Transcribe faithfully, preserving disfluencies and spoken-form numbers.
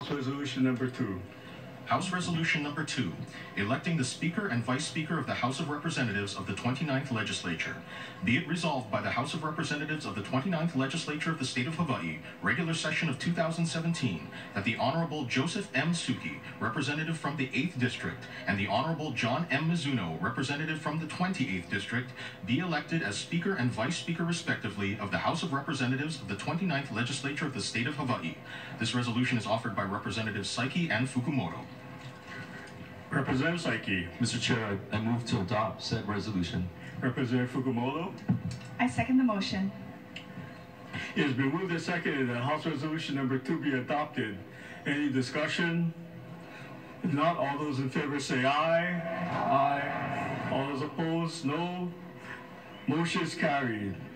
Resolution number two. House Resolution Number two, electing the Speaker and Vice Speaker of the House of Representatives of the twenty-ninth Legislature. Be it resolved by the House of Representatives of the twenty-ninth Legislature of the State of Hawaii, regular session of two thousand seventeen, that the Honorable Joseph M. Suki, representative from the eighth District, and the Honorable John M. Mizuno, representative from the twenty-eighth District, be elected as Speaker and Vice Speaker respectively of the House of Representatives of the twenty-ninth Legislature of the State of Hawaii. This resolution is offered by Representatives Saiki and Fukumoto. Representative Saiki. Mister Chair, I move to adopt said resolution. Representative Fukumoto. I second the motion. It has been moved and seconded that House Resolution number two be adopted. Any discussion? If not, all those in favor say aye. Aye. All those opposed, no. Motion is carried.